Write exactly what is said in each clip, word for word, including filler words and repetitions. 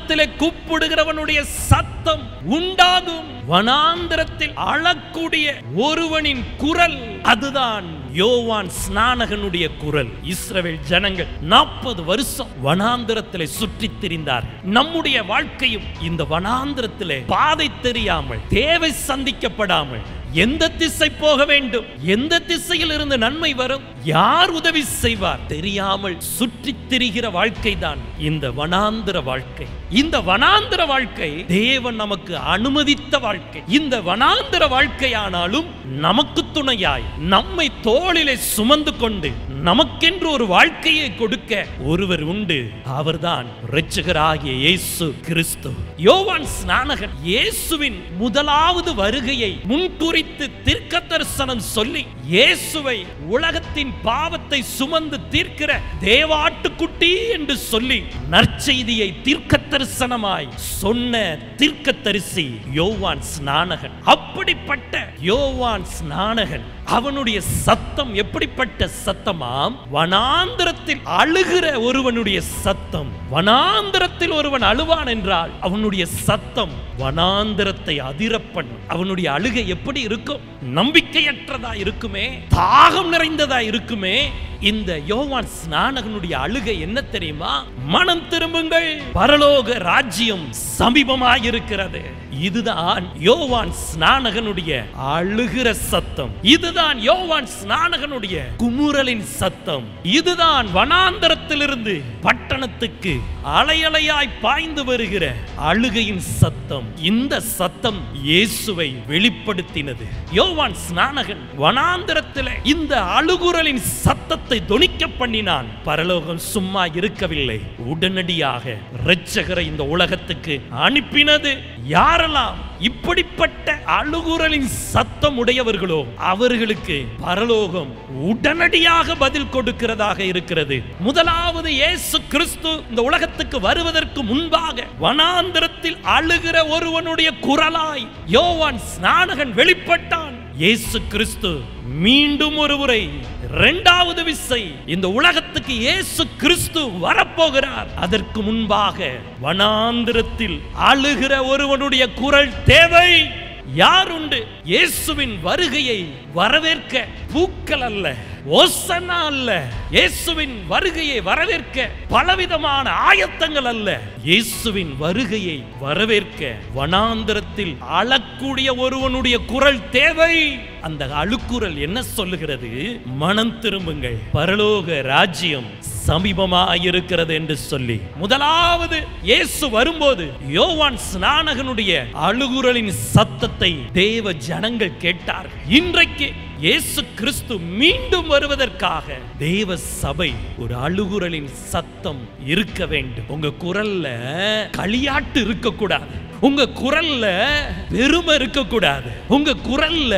வனாந்தரத்திலே கூப்பிடுகிறவனுடைய சத்தம் உண்டாகும். வனாந்தரத்தில் அழக்கூடிய ஒருவனின் குரல், அதுதான் யோவான் ஸ்நானகனுடைய குரல். இஸ்ரவேல் ஜனங்கள் நாற்பது வருஷம் வனாந்தரத்திலே சுற்றித் திரிந்தார்கள். நம்முடைய வாழ்க்கையும் இந்த வனாந்தரத்திலே பாதை தெரியாமல், தேவை சந்திக்கப்படாமல், எந்த திசை போக வேண்டும், எந்த திசையில் இருந்து நன்மை வரும், யார் உதவி செய்வார் தெரியாமல் சுற்றித் திரிகிற வாழ்க்கை தான் இந்த வனாந்தர வாழ்க்கை. இந்த வனாந்தர வாழ்க்கை தேவன் நமக்கு அனுமதித்த வாழ்க்கை. இந்த வனாந்தர வாழ்க்கையானாலும் நமக்கு துணையாய் நம்மை தோளிலே சுமந்து கொண்டு நமக்கென்று ஒரு வாழ்க்கையை கொடுக்க ஒருவர் உண்டு. அவர்தான் இரட்சகராகிய இயேசு கிறிஸ்து. யோவான் ஸ்நானகன் இயேசுவின் முதலாவது வருகையை முன்குறித்து தீர்க்க தரிசனம் சொல்லி, இயேசுவை உலகத்தின் பாவத்தை சுமந்து தீர்க்கிற தேவாட்டுக்குட்டி என்று சொல்லி நற்செய்தியை தீர்க்க தரிசனமாய் சொன்ன தீர்க்கதரிசி யோவான் ஸ்நானகன். அப்படிப்பட்ட யோவான் ஸ்நானகன், அவனுடைய சத்தம் எப்படிப்பட்ட சத்தமாம்? வனாந்தரத்தில் அழுகிற ஒருவனுடைய சத்தம். வனாந்தரத்தில் ஒருவன் அழுவான் என்றால் அவனுடைய சத்தம் வனாந்தரத்தை அதிரப்பண்ணும். அவனுடைய அழுகை எப்படி இருக்கும்? நம்பிக்கையற்றதா இருக்குமே, தாகம் நிறைந்ததா இருக்குமே. இந்த யோவான் ஸ்நானகனுடைய அழுகை என்ன தெரியுமா? மனம் திரும்புங்கள், பரலோக ராஜ்யம் சமீபமாயிருக்கிறது. இதுதான் யோவான் ஸ்நானகனுடைய அழுகிற சத்தம். இதுதான் யோவான் ஸ்நானகனுடைய குமுறலின் சத்தம். இதுதான் வனாந்தரத்திலிருந்து பட்டணத்துக்கு அலையலையாய் பாய்ந்து வருகிற அழுகையின் சத்தம். இந்த சத்தம் இயேசுவை வெளிப்படுத்தினது. யோவான் ஸ்நானகன் வனாந்தரத்திலே இந்த அழுகுரலின் சத்தத்தை தொனிக்க பண்ணினான். பரலோகம் சும்மா இருக்கவில்லை, உடனடியாக இரட்சகரை இந்த உலகத்துக்கு அனுப்பினது. யாரெல்லாம் இப்படிப்பட்ட அழுகுரலின் சத்தம் உடையவர்களோ அவர்களுக்கு பரலோகம் உடனடியாக பதில் கொடுக்கிறதாக இருக்கிறது. முதலாவது இயேசு கிறிஸ்து இந்த உலகத்துக்கு வருவதற்கு முன்பாக வனாந்தரத்தில் அழுகிற ஒருவனுடைய குரலாய் யோவான் ஸ்நானகன் வெளிப்பட்டான். இயேசு கிறிஸ்து மீண்டும் ஒரு முறை, இரண்டாவது விசை இந்த உலகத்துக்கு இயேசு கிறிஸ்து வரப்போகிறார். அதற்கு முன்பாக வனாந்தரத்தில் அழுகிற ஒருவனுடைய குரல் தேவை. யார் உண்டு? இயேசுவின் வருகையை வரவேற்க பூக்கள் அல்ல, ஓசன்னா அல்ல, இயேசுவின் வருகையை வரவேற்க பலவிதமான ஆயத்தங்கள் அல்ல. இயேசுவின் வருகையை வரவேற்க வனாந்தரத்தில் அழக்கூடிய ஒருவனுடைய குரல் தேவை. அந்த அழுக்குரல் என்ன சொல்லுகிறது? மனம் திரும்புங்கள், பரலோக ராஜ்யம் சமீபமாயிருக்கிறது என்று சொல்லி. முதலாவது இயேசு வரும்போது யோவான் ஸ்நானகனுடைய அழுகுரலின் சத்தத்தை தேவ ஜனங்கள் கேட்டார்கள். இன்றைக்கு இயேசு கிறிஸ்து மீண்டும் வருவதற்காக தேவ சபை ஒரு அழுகுரலின் சத்தம் இருக்க வேண்டும். உங்க குரல்ல களியாட்டு இருக்கக்கூடாது, உங்க குரல்ல பெருமை இருக்கக்கூடாது, உங்க குரல்ல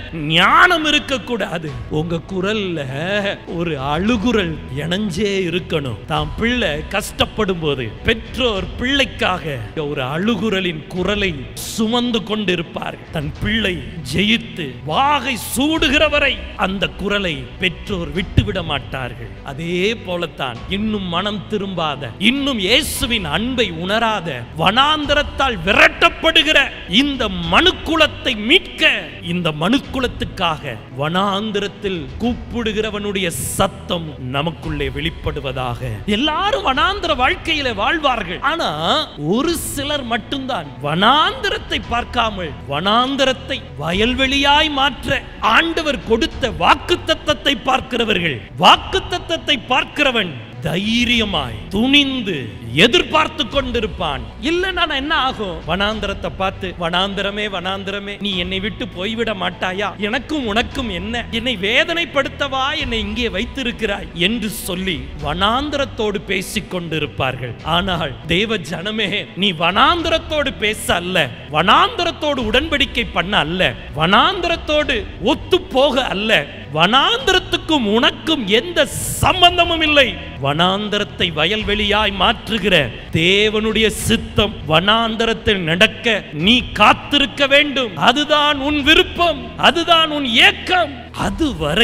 ஞானம் இருக்கக்கூடாது. உங்க குரல்ல ஒரு அழுகுரல் இணைஞ்சே இருக்கணும். தாம் பிள்ளை கஷ்டப்படும் போது பெற்றோர் பிள்ளைக்காக ஒரு அழுகுரலின் குரலை சுமந்து கொண்டிருப்பார்கள். தன் பிள்ளை ஜெயித்து வாகை சூடுகிறவரை அந்த குரலை பெற்றோர் விட்டுவிட மாட்டார்கள். அதே போலத்தான் இன்னும் மனம் திரும்பாத, இன்னும் இயேசுவின் அன்பை உணராத, வனாந்தரத்தால் விரட்டப்படுகிற இந்த மனுக்குலத்தை மீட்க, இந்த மனுக்குலத்துக்காக வனாந்தரத்தில் கூப்பிடுகிறவனுடைய சத்தம் நமக்குள்ளே வெளிப்படுவதாக. எல்லாரும் வனாந்தர வாழ்க்கையில வாழ்வார்கள். ஆனா ஒரு சிலர் மட்டும்தான் வனாந்தரத்தை பார்க்காமல் வனாந்தரத்தை வயல்வெளியாய் மாற்ற ஆண்டவர் கொடுத்த வாக்குத்தத்தத்தை பார்க்கிறவர்கள். வாக்குத்தத்தத்தை பார்க்கிறவன் தைரியமாய் துணிந்து எதிர்பார்த்து கொண்டிருப்பான். இல்லைன்னா என்ன ஆகும்? வனாந்தரத்தை பார்த்து, வனாந்தரமே வனாந்தரமே நீ என்னை விட்டு போய்விட மாட்டாயா? எனக்கும் உனக்கும் என்ன? என்னை வேதனைப்படுத்தவா என்னை இங்கே வைத்திருக்கிறாய் என்று சொல்லி வனாந்தரத்தோடு பேசிக் கொண்டிருப்பார்கள். ஆனால் தேவ ஜனமே, நீ வனாந்தரத்தோடு பேச அல்ல, வனாந்தரத்தோடு உடன்படிக்கை பண்ண அல்ல, வனாந்தரத்தோடு ஒத்து போக அல்ல, வனாந்தரத்துக்கும் உனக்கும் எந்த சம்பந்தமும் இல்லை. வனாந்தரத்தை வயல்வெளியாய் மாற்றுகிற தேவனுடைய சித்தம் வனாந்தரத்தில் நடக்க நீ காத்திருக்க வேண்டும். அதுதான் உன் விருப்பம், அதுதான் உன் ஏக்கம். அதுவரை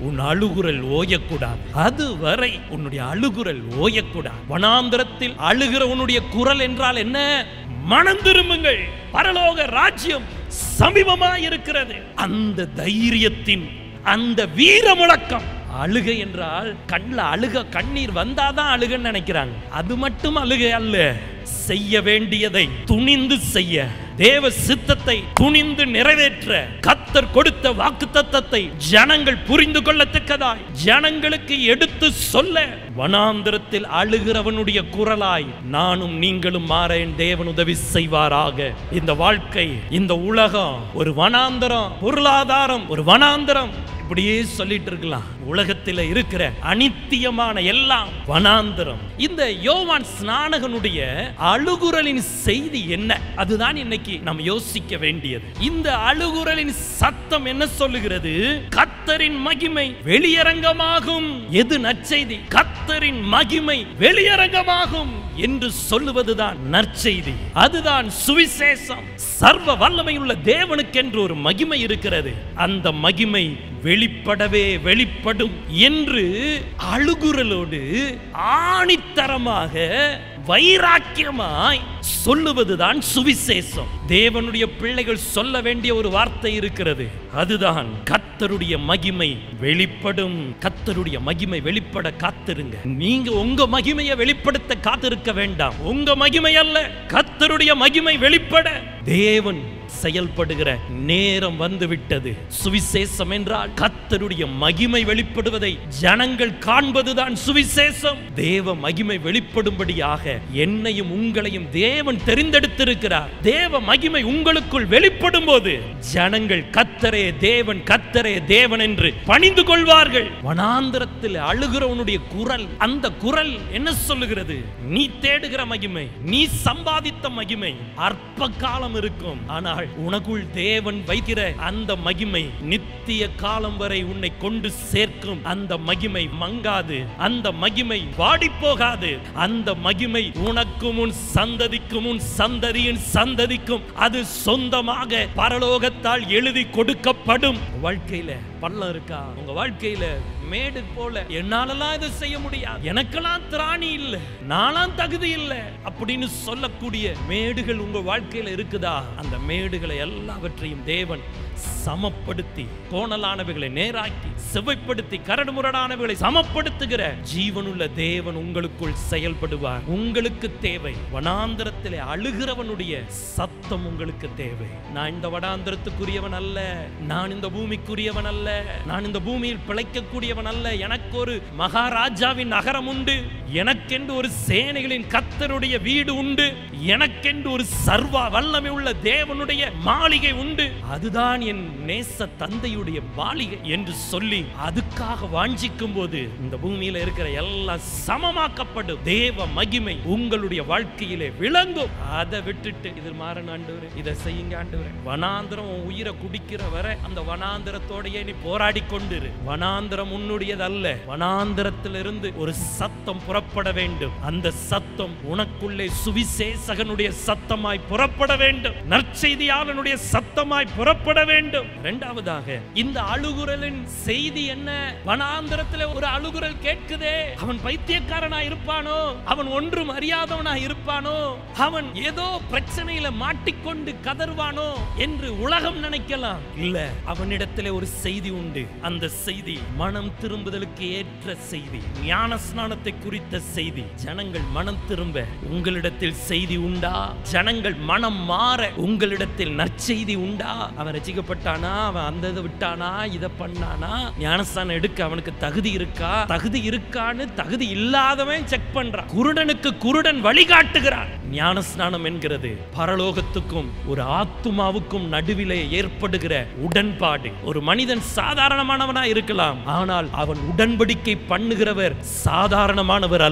உன் அழுகுரல் ஓயக்கூடாது. அதுவரை உன்னுடைய அழுகுரல் ஓயக்கூடாது. வனாந்தரத்தில் அழுகிற உன்னுடைய குரல் என்றால் என்ன? மனம் திரும்புங்கள், பரலோக ராஜ்யம் சமீபமாய் இருக்கிறது. அந்த தைரியத்தின் அந்த வீர முழக்கம். அழுகை என்றால் கண்ணில் அழுக கண்ணீர் வந்தாதான் அழுகன்னு நினைக்கிறாங்க. அது மட்டும் அழுகை அல்ல. செய்ய வேண்டியதை துணிந்து செய்ய, தேவ சித்தத்தை துணிந்து நிறைவேற்ற, கர்த்தர் கொடுத்த வாக்குத்தத்தத்தை ஜனங்கள் புரிந்து கொள்ளத்தக்கதாய் ஜனங்களுக்கு எடுத்து சொல்ல, வனாந்தரத்தில் அழுகிறவனுடைய குரலாய் நானும் நீங்களும் மாற என் தேவன் உதவி செய்வாராக. இந்த வாழ்க்கை, இந்த உலகம் ஒரு வனாந்தரம், பொருளாதாரம் ஒரு வனாந்தரம், இப்படியே சொல்லிட்டு இருக்கலாம். உலகத்தில் இருக்கிற அனித்தியமான எல்லாம் வனாந்தரம். இந்த யோவான் ஸ்நானகனுடைய அழுகுரலின் செய்தி என்ன? அதுதான் இன்னைக்கு நாம் யோசிக்க வேண்டியது. இந்த அழுகுரலின் சத்தம் என்ன சொல்லுகிறது? கர்த்தரின் மகிமை வெளியரங்கமாகும். எது நற்செய்தி? கர்த்தரின் மகிமை வெளியரங்கமாகும் என்று சொல்லுவதுதான் நற்செய்தி. அதுதான் சுவிசேஷம். சர்வ வல்லமை உள்ள தேவனுக்கு என்று ஒரு மகிமை இருக்கிறது. அந்த மகிமை வெளிப்படவே வெளிப்படும் என்று அழுகுரலோடு ஆணித்தரமாக வைராக்கியமாய் சொல்லுவதுதான் சுவிசேஷம். தேவனுடைய பிள்ளைகள் சொல்ல வேண்டிய ஒரு வார்த்தை இருக்கிறது. அதுதான் கர்த்தருடைய மகிமை வெளிப்படும். கர்த்தருடைய மகிமை வெளிப்பட காத்திருங்க. நீங்க உங்க மகிமையை வெளிப்படுத்த காத்திருக்க வேண்டாம். உங்க மகிமை அல்ல, கர்த்தருடைய மகிமை வெளிப்பட தேவன் செயல்படுகிற நேரம் வந்து விட்டது. சுவிசேஷம் என்றால் கர்த்தருடைய மகிமை வெளிப்படுவதை ஜனங்கள் காண்பதுதான் சுவிசேஷம். தேவ மகிமை வெளிப்படும்படியாக என்னையும் உங்களையும் தேவன் தெரிந்தெடுத்திருக்கிறார். தேவ மகிமை உங்களுக்குள் வெளிப்படும் போது ஜனங்கள் கர்த்தரே தேவன், கர்த்தரே தேவன் என்று பணிந்து கொள்வார்கள். வனாந்தரத்தில் அழுகிறவனுடைய குரல், அந்த குரல் என்ன சொல்லுகிறது? நீ தேடுகிற மகிமை, நீ சம்பாதித்த மகிமை அற்ப காலம் இருக்கும். ஆனால் உனக்குள் தேவன் வைக்கிற அந்த மகிமை நித்திய காலம் வரை உன்னை கொண்டு சேர்க்கும். அந்த மகிமை மங்காது, அந்த மகிமை வாடி போகாது. அந்த மகிமை உனக்கும் உன் சந்ததிக்கும் உன் சந்ததியின் சந்ததிக்கும் அது சொந்தமாக பரலோகத்தால் எழுதி கொடுக்கப்படும். வாழ்க்கையில பள்ளம் இருக்கா? உங்க வாழ்க்கையில மேடு போல என்னாலலாம் இதை செய்ய முடியாது, எனக்கெல்லாம் திராணி இல்லை, நானும் தகுதி இல்லை அப்படின்னு சொல்லக்கூடிய மேடுகள் உங்க வாழ்க்கையில இருக்குதா? அந்த மேடுகளை எல்லாவற்றையும் தேவன் சமப்படுத்தி, கோணலானவைகளை நேராக்கி, செவ்வைப்படுத்தி, கரடு முரடானவைகளை சமப்படுத்துகிற ஜீவனுள்ள தேவன் உங்களுக்குள் செயல்படுவார். உங்களுக்கு தேவை வனாந்தரத்திலே அழுகிறவனுடைய சத்தம். உங்களுக்கு தேவை. நான் இந்த வனாந்தரத்துக்குரியவன் அல்ல, நான் இந்த பூமிக்குரியவன் அல்ல, நான் இந்த பூமியில் பிழைக்கக்கூடியவன் அல்ல. எனக்கு ஒரு மகாராஜாவின் நகரம் உண்டு, எனக்கென்று ஒரு சேனைகளின் கர்த்தருடைய வீடு உண்டு, எனக்கென்று ஒரு சர்வ வல்லமை உள்ள தேவனுடைய மாளிகை உண்டு. அதுதான் என் நேச தந்தையுடைய மாளிகை என்று சொல்லி அதுக்காக வாஞ்சிக்கும் போது இந்த பூமியில இருக்கிற எல்லாம் சமமாக்கப்படும். தேவ மகிமை உங்களுடைய வாழ்க்கையிலே விளங்கும். அதை விட்டுட்டு இது மாறணும் ஆண்டவரே, இதை செய்யுங்க ஆண்டவரே. வனாந்தரம் உயிரை குடிக்கிற வரை அந்த வனாந்தரத்தோடையே நீ போராடி கொண்டிரு. வனாந்தரம் உன்னுடையது அல்ல. வனாந்தரத்திலிருந்து ஒரு சத்தம் புறப்பட வேண்டும். அந்த சத்தம் உனக்குள்ளே சுவிசேஷகனுடைய சத்தமாய் புறப்பட வேண்டும். நற்செய்தியாளனுடைய சத்தமாய் புறப்பட வேண்டும். இரண்டாவதாக இந்த அழுகுரலின் செய்தி என்ன? வனாந்தரத்தில் ஒரு அழுகுரல் கேட்குதே, அவன் பைத்தியக்காரனா இருப்பானோ, அவன் ஒன்றும் அறியாதவனா இருப்பானோ, அவன் ஏதோ பிரச்சனையில மாட்டிக்கொண்டு கதறுவானோ என்று உலகம் நினைக்கலாம். இல்ல, அவனிடத்தில் ஒரு செய்தி உண்டு. அந்த செய்தி மனம் திரும்புதலுக்கு ஏற்ற செய்தி, ஞான ஸ்நானத்தை குறித்த செய்தி. ஜனங்கள் மனம் திரும்ப உங்களிடத்தில் செய்தி உண்டா? ஜனங்கள் மனம் மாற உங்களிடத்தில் நற்செய்தி உண்டா? அவன் ரசிக்கப்பட்டானா, அவன் அந்த இதை விட்டானா, இதை பண்ணானா, ஞானஸ்தானம் எடுக்க அவனுக்கு தகுதி இருக்கா? தகுதி இருக்கான்னு தகுதி இல்லாதவன் செக் பண்றான். குருடனுக்கு குருடன் வழிகாட்டுகிறான். ஞானஸ்நானம் என்கிறது பரலோகத்துக்கும் ஒரு ஆத்துமாவுக்கும் நடுவிலே ஏற்படுகிற உடன்பாடு. ஒரு மனிதன் சாதாரணமானவனா இருக்கலாம், ஆனால் அவன் உடன்படிக்கை பண்ணுகிறவர் சாதாரணமானவர் அல்ல.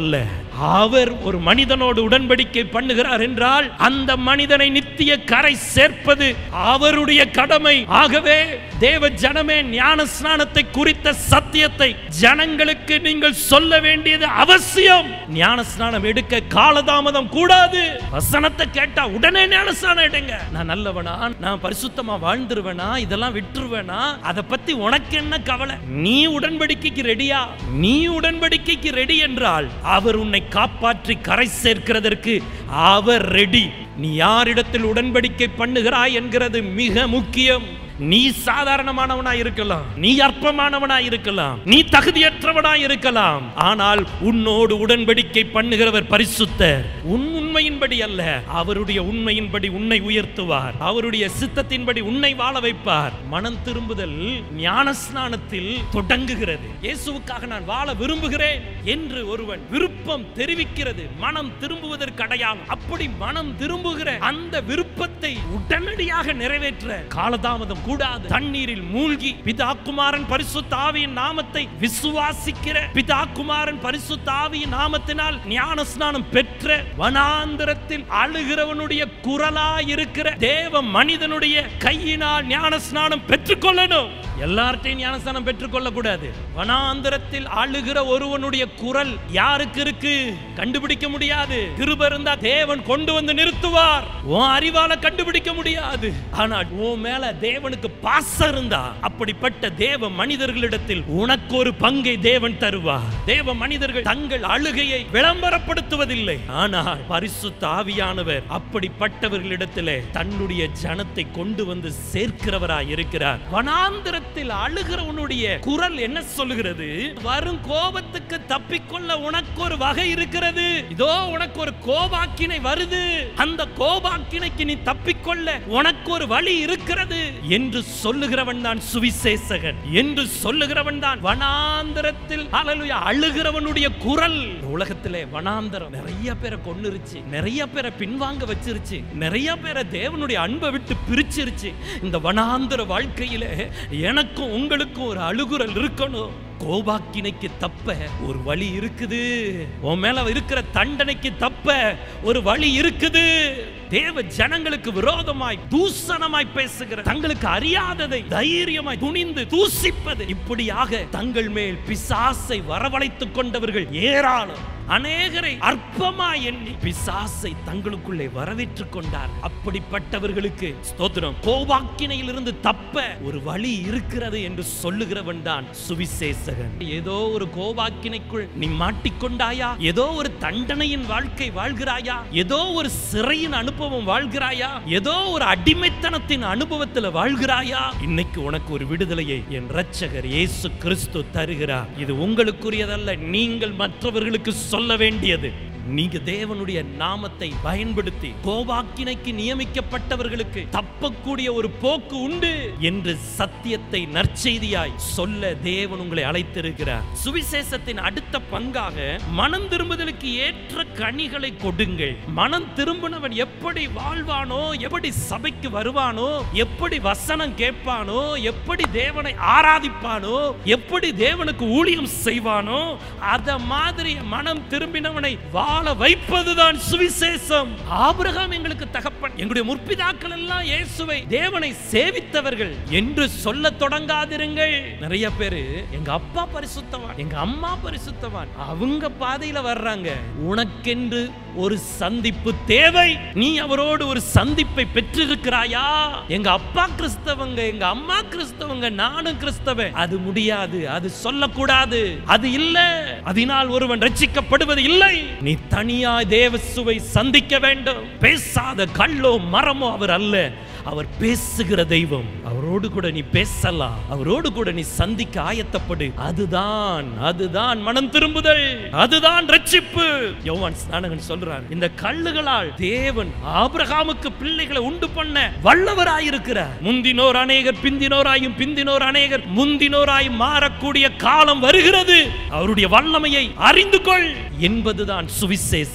அவர் ஒரு மனிதனோடு உடன்படிக்கை பண்ணுகிறார் என்றால் அந்த மனிதனை நித்திய கரை சேர்ப்பது அவருடைய கடமை. ஆகவே தேவ ஜனமே, ஞான ஸ்நானத்தை குறித்த சத்தியத்தை ஜனங்களுக்கு நீங்கள் சொல்ல வேண்டியது அவசியம். ஞான ஸ்நானம் எடுக்க காலதாமதம் கூடாது. வசனத்தை கேட்டா உடனே ஞான ஸ்நானம் எடுங்க. நான் நல்லவனா, நான் பரிசுத்தமா வாழ்ந்துருவேனா, இதெல்லாம் விட்டுருவேனா, அதை பத்தி உனக்கு என்ன கவலை? நீ உடன்படிக்கைக்கு ரெடியா? நீ உடன்படிக்கைக்கு ரெடி என்றால் அவர் உன்னை காப்பாற்றி கரை சேர்க்கிறதற்கு அவர் ரெடி. நீ யாரிடத்தில் உடன்படிக்கை பண்ணுகிறாய் என்கிறது மிக முக்கியம். நீ சாதாரணமானவனா இருக்கலாம், நீ அற்பமானவனா இருக்கலாம், நீ தகுதியற்றவனா இருக்கலாம். ஆனால் உன்னோடு உடன்படிக்கை பண்ணுகிறவர் பரிசுத்தர். உன் உண்மையின்படி அல்ல, அவருடைய உண்மையின்படி உன்னை உயர்த்துவார். அவருடைய சித்தத்தின்படி உன்னை வாழ வைப்பார். மனம் திரும்புதல் ஞானஸ்நானத்தில் தொடங்குகிறது. இயேசுவுக்காக நான் வாழ விரும்புகிறேன் என்று ஒருவன் விருப்பம் தெரிவிக்கிறது மனம் திரும்புவதற்கு அடையாளம். அப்படி மனம் திரும்புகிற அந்த விருப்பத்தை உடனடியாக நிறைவேற்ற காலதாமதம் கூடாது. தண்ணீரில் மூழ்கி பிதா குமாரன் பரிசுத்த ஆவியின் நாமத்தை விசுவாசிக்கிற, பிதா குமாரன் பரிசுத்த ஆவியின் நாமத்தினால் ஞான ஸ்நானம் பெற்ற, வனாந்தரத்தில் அழுகிறவனுடைய குரலாய் இருக்கிற தேவ மனிதனுடைய கையினால் ஞான ஸ்நானம் பெற்றுக்கொள்ளணும். எல்லார்ட்டையும் ஞான ஸ்நானம் பெற்றுக்கொள்ள கூடாது. வனாந்தரத்தில் அழுகிற ஒருவனுடைய குரல் யாருக்கு இருக்கு? கண்டுபிடிக்க முடியாது. கிருபை இருந்தா தேவன் கொண்டு வந்து நிறுத்துவார். உன் அறிவால கண்டுபிடிக்க முடியாது. ஆனால் உன் மேல தேவனுக்கு பாசம் இருந்தா அப்படிப்பட்ட தேவ மனிதர்களிடத்தில் உனக்கு ஒரு பங்கை தேவன் தருவார். தேவ மனிதர்கள் தங்கள் அழுகையை விளம்பரப்படுத்துவதில்லை. ஆனால் பரிசுத்த ஆவியானவர் அப்படிப்பட்டவர்களிடத்திலே தன்னுடைய ஜனத்தை கொண்டு வந்து சேர்க்கிறவராய் இருக்கிறார். வனாந்தரத்தில் அழுகிறவனுடைய குரல் என்ன சொல்லுகிறது? வரும் கோபத்துக்கு தப்பிக்கொள்ள உனக்கு ஒரு வகை இருக்கிறது. இதோ உனக்கு ஒரு கோபாக்கினை வருது. அந்த கோபாக்கினைக்கு நீ தப்பிக்கொள்ள உனக்கு ஒரு வழி இருக்கிறது என்று சொல்லுகிறவன் தான் சுவிசேஷகன், என்று சொல்லுகிறவன் தான் வனாந்தரத்தில் ஹல்லேலூயா அழுகிறவனுடைய குரல். உலகத்திலே வனாந்தரம் நிறைய பேரை கொன்னுருச்சு, நிறைய பேரை பின்வாங்க வச்சிருச்சு, நிறைய பேரை தேவனுடைய அன்பை விட்டு பிரிச்சிருச்சு. இந்த வனாந்தர வாழ்க்கையில எனக்கும் உங்களுக்கும் ஒரு அழுகுரல் இருக்கணும். கோபாக்கினைக்கு தப்ப ஒரு வழி இருக்குது. உன் மேல இருக்கிற தண்டனைக்கு தப்ப ஒரு வழி இருக்குது. தேவ ஜனங்களுக்கு விரோதமாய் தூஷணமாய் பேசுகிற, தங்களுக்கு அறியாததை தைரியமாய் துணிந்து தூசிப்பது, இப்படியாக தங்கள் மேல் பிசாசை வரவழைத்துக் கொண்டவர்கள் ஏராளம். அநேகரை அற்பமாய் எண்ணி பிசாசை தங்களுக்குள்ளே வரவேற்றுக் கொண்டார். அப்படிப்பட்டவர்களுக்கு ஸ்தோத்திரம். கோபாக்கினையிலிருந்து தப்ப ஒரு வழி இருக்கிறது என்று சொல்லுகிறவன் தான் சுவிசேஷகன். ஏதோ ஒரு கோபாக்கினைக்குள் நீ மாட்டிக்கொண்டாயா? ஏதோ ஒரு தண்டனையின் வாழ்க்கை வாழ்கிறாயா? ஏதோ ஒரு சிறையின் அனுபவம் வாழ்கிறாயா? ஏதோ ஒரு அடிமைத்தனத்தின் அனுபவத்தில் வாழ்கிறாயா? இன்னைக்கு உனக்கு ஒரு விடுதலையை என் இரட்சகர் இயேசு கிறிஸ்து தருகிறார். இது உங்களுக்குரியதல்ல, நீங்கள் மற்றவர்களுக்கு சொல்ல வேண்டியது. நீங்க தேவனுடைய நாமத்தை பயன்படுத்தி கோபாக்கினைக்கு நியமிக்கப்பட்டவர்களுக்கு தப்பக்கூடிய ஒரு போக்கு உண்டு என்று சத்தியத்தை நற்செய்தியாய் சொல்ல தேவன் உங்களை அழைத்திருக்கிறார். சுவிசேஷத்தின் அடுத்த பங்காக மனம் திரும்புதலுக்கு ஏற்ற கனிகளை கொடுங்கள். மனம் திரும்பினவன் எப்படி வாழ்வானோ, எப்படி சபைக்கு வருவானோ, எப்படி வசனம் கேட்பானோ, எப்படி தேவனை ஆராதிப்பானோ, எப்படி தேவனுக்கு ஊழியம் செய்வானோ, அத மாதிரி மனம் திரும்பினவனை வாழ வைப்பதுதான் சுவிசேஷம். ஆபிரகாம் எங்களுக்கு தகப்பன், எங்களுடைய முற்பிதாக்கள் எல்லாம் இயேசுவை தேவனை சேவித்தவர்கள் என்று சொல்ல தொடங்காதிருங்கள். நிறைய பேரு எங்க அப்பா பரிசுத்தவான், எங்க அம்மா பரிசுத்தவான், அவங்க பாதையில வர்றாங்க. உனக்கென்று ஒரு சந்திப்பு தேவை. நீ அவரோடு ஒரு சந்திப்பை பெற்றிருக்கிறாயா? எங்க அப்பா கிறிஸ்தவங்க, எங்க அம்மா கிறிஸ்தவங்க, நானும் கிறிஸ்தவன், அது முடியாது. அது சொல்லக்கூடாது. அது இல்ல. அதனால் ஒருவன் ரட்சிக்கப்படுவது இல்லை. நீ தனியா தேவசுவை சந்திக்க வேண்டும். பேசாத கல்லோ மரமோ அவர் அல்ல, அவர் பேசுகிற தெய்வம். அவரோடு கூட நீ பேசலாம், அவரோடு கூட நீ சந்திக்க ஆயத்தப்படு. அதுதான் அதுதான் மனம் திரும்புதல், அதுதான் ரட்சிப்பு. யோவான் ஸ்நானகன் சொல்றார், இந்த கல்லுகளால் தேவன் ஆபிரகாமுக்கு பிள்ளைகளை உண்டு பண்ண வல்லவராயிருக்கிறார். முந்தினோர் அநேகர் பிந்தினோராயும், பிந்தினோர் அநேகர் முந்தினோராயும் மாறக்கூடிய காலம் வருகிறது. அவருடைய வல்லமையை அறிந்து கொள் என்பதுதான் சுவிசேஷம்.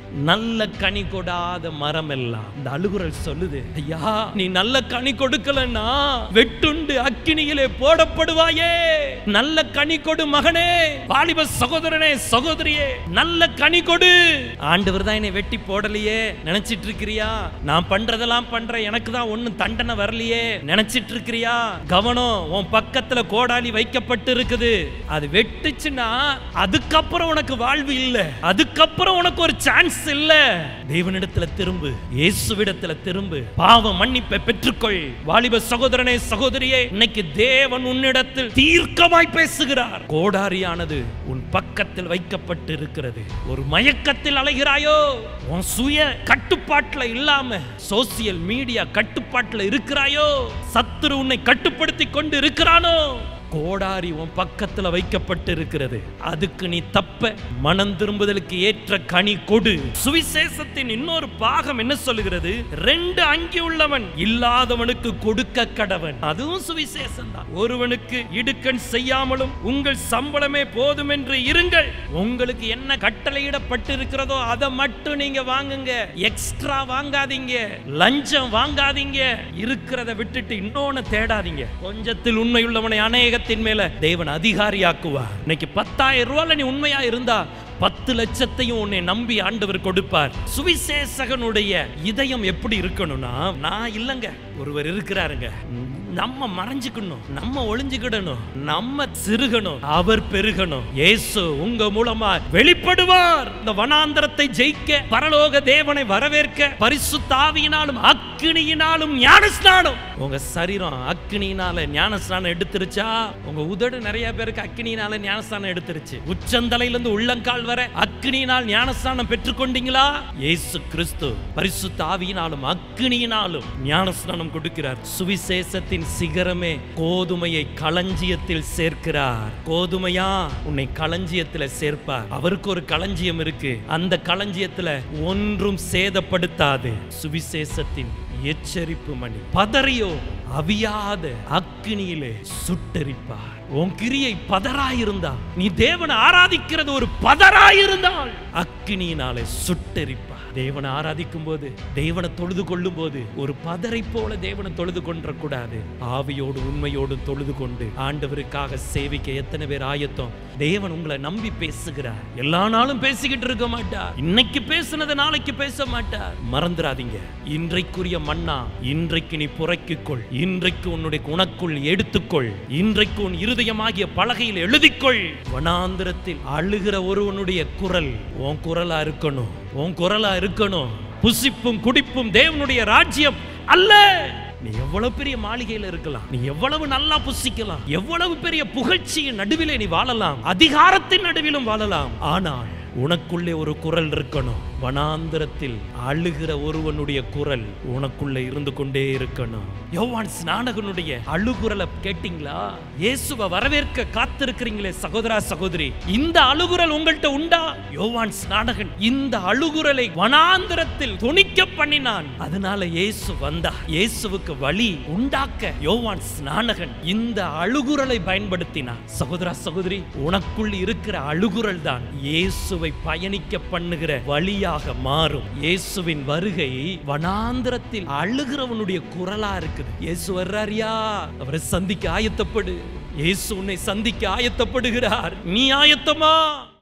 நல்ல கனி கொடாத மரம் எல்லாம். இந்த அழுகுரல் சொல்லுது, ஐயா நீ நல்ல கனி கொடுக்கலன்னா வெட்டுண்டு அக்கினியிலே போடப்படுவாயே. நல்ல கனி கொடு மகனே, வாலிப சகோதரனே சகோதரியே, நல்ல கனி கொடு. ஆண்டவர் தான் என்னை வெட்டி போடலையே நினைச்சிட்டு இருக்கிறியா? நான் பண்றதெல்லாம் பண்றேன், எனக்கு தான் ஒண்ணும் தண்டனை வரலையே நினைச்சிட்டு இருக்கிறியா? கவனம், உன் பக்கத்துல கோடாலி வைக்கப்பட்டு இருக்குது. அது வெட்டுச்சுன்னா அதுக்கப்புறம் உனக்கு வாழ்வு இல்ல, அதுக்கப்புறம் உனக்கு ஒரு சான்ஸ் இல்ல. தேவனிடத்துல திரும்பு, இயேசுவிடத்துல திரும்பு, பாவ மன்னிப்பை பெற்றுக்கொள். வாலிப சகோதரனே சகோதரியே, இன்னைக்கு தேவன் உன்னிடத்தில் தீர்க்கமாய் பேசுகிறார். கோடாரியானது உன் பக்கத்தில் வைக்கப்பட்டு இருக்கிறது. ஒரு மயக்கத்தில் அலைகிறாயோ? உன் சுய கட்டுப்பாட்டுல இல்லாம சோசியல் மீடியா கட்டுப்பாட்டுல இருக்கிறாயோ? சத்துரு உன்னை கட்டுப்படுத்தி கொண்டு இருக்கிறானோ? கோடாரி உன் பக்கத்துல வைக்கப்பட்டு இருக்கிறது. அதுக்கு நீ தப்ப மனம் திரும்புதலுக்கு ஏற்ற கனி கொடு. சுவிசேஷத்தின் இன்னொரு பாகம் என்ன சொல்லுகிறது? ரெண்டு அங்கி உள்ளவன் இல்லாதவனுக்கு கொடுக்க கடவன். அதுவும் சுவிசேஷம் தான். ஒருவனுக்கு இடுக்கண் செய்யாமலும் உங்கள் சம்பளமே போதும் என்று இருங்கள். உங்களுக்கு என்ன கட்டளையிடப்பட்டு இருக்கிறதோ அதை மட்டும் நீங்க வாங்குங்க. எக்ஸ்ட்ரா வாங்காதீங்க, லஞ்சம் வாங்காதீங்க. இருக்கிறத விட்டுட்டு இன்னொன்னு தேடாதீங்க. கொஞ்சத்தில் உண்மையுள்ளவனை அநேக மேல தேவன் அதிகாரியாக்குவார். இன்னைக்கு பத்தாயிரம் ரூபாய் நீ உண்மையா இருந்தா பத்து லட்சத்தையும் உன்னை நம்பி ஆண்டவர் கொடுப்பார். சுவிசேஷகனுடைய இதயம் எப்படி இருக்கணும்னா, நான் இல்லங்க, ஒருவர் இருக்கிறாருங்க, நம்ம மறைஞ்சுக்கணும், நம்ம ஒளிஞ்சுக்கிடணும், நம்ம சிறுகணும், அவர் பெருகணும். இயேசு உங்க மூலமா வெளிப்படுவார். இந்த வனாந்தரத்தை ஜெயிக்க, பரலோக தேவனை வரவேற்க, பரிசுத்த ஆவியினாலும் அக்கினியினாலும் ஞானஸ்நானம். உங்க சரீரம் அக்கினியினால ஞானஸ்நானம் எடுத்துருச்சா? உங்க உதடு நிறைய பேருக்கு அக்கினியினால ஞானஸ்நானம் எடுத்துருச்சு. உச்சந்தலையில இருந்து உள்ளங்கால் வரை அக்கினியினால் ஞானஸ்நானம் பெற்றுக்கொண்டீங்களா? இயேசு கிறிஸ்து பரிசுத்த ஆவியினாலும் அக்கினியினாலும் ஞானஸ்நானம் கொடுக்கிறார். சுவிசேஷத்தின் சிகரமே கோதுமையை களஞ்சியத்தில் சேர்க்கிறார். கோதுமையா உன்னை களஞ்சியத்தில் சேர்ப்பார். அவருக்கு ஒரு களஞ்சியம் இருக்கு. அந்த களஞ்சியத்துல ஒன்றும் சேதப்படுத்தாது. சுவிசேஷத்தின் எச்சரிப்பு மணி பதறியோ அவியாத அக்கினியிலே சுட்டெரிப்பார். உன் கிரியை பதராயிருந்தா, நீ தேவனை ஆராதிக்கிறது ஒரு பதராயிருந்தால் அக்கினியினாலே சுட்டெரிப்பார். தேவனை ஆராதிக்கும் போது, தேவனை தொழுது கொள்ளும் போது ஒரு பதரை போல தேவனை தொழுது கொன்ற கூடாது. ஆவியோடு உண்மையோடு தொழுது கொண்டு ஆண்டவருக்காக சேவிக்க எத்தனை பேர் ஆயத்தம்? தேவன் உங்களை நம்பி பேசுகிறார். எல்லா நாளும் பேசிக்கிட்டு இருக்க மாட்டார். இன்னைக்கு பேசுனதை நாளைக்கு பேச மாட்டார். மறந்துடாதீங்க, இன்றைக்குரிய மன்னா இன்றைக்கு நீ புரைக்குள், இன்றைக்கு உன்னுடைய உனக்குள் எடுத்துக்கொள், இன்றைக்கு உன் இருதயமாகிய பலகையில் எழுதிக்கொள். வனாந்திரத்தில் அழுகிற ஒருவனுடைய குரல் உன் குரலா இருக்கணும், உன் குரலா இருக்கணும். புசிப்பும் குடிப்பும் தேவனுடைய ராஜ்யம் அல்ல. நீ எவ்வளவு பெரிய மாளிகையில இருக்கலாம், நீ எவ்வளவு நல்லா புசிக்கலாம், எவ்வளவு பெரிய புகழ்ச்சியின் நடுவிலே நீ வாழலாம், அதிகாரத்தின் நடுவிலும் வாழலாம். ஆனால் உனக்குள்ளே ஒரு குரல் இருக்கணும். வனாந்திரத்தில் அழுகிற ஒருவனுடைய குரல் உனக்குள்ளே இருந்து கொண்டே இருக்கணும். யோவான் ஸ்நானகனுடைய அழுகுரலை கேட்டீங்களா? இயேசுவை வரவேற்க காத்திருக்கிறீங்களே சகோதரா சகோதரி, இந்த அழுகுரல் உங்கள்கிட்ட உண்டா? யோவான் ஸ்நானகன் இந்த அழுகுரலை வனாந்திரத்தில் துணிக்க பண்ணினான். அதனால இயேசு வந்தா. இயேசுவுக்கு வழி உண்டாக்க யோவான் ஸ்நானகன் இந்த அழுகுரலை பயன்படுத்தினான். சகோதரா சகோதரி, உனக்குள் இருக்கிற அழுகுரல் தான் இயேசுவை பயணிக்க பண்ணுகிற வழியாக மாறும். இயேசுவின் வருகை வனாந்திரத்தில் அழுகிறவனுடைய குரலா இருக்குது. இயேசு வர்றாரியா? அவரை சந்திக்க ஆயத்தப்படு. இயேசு உன்னை சந்திக்க ஆயத்தப்படுகிறார். நீ ஆயத்தமா?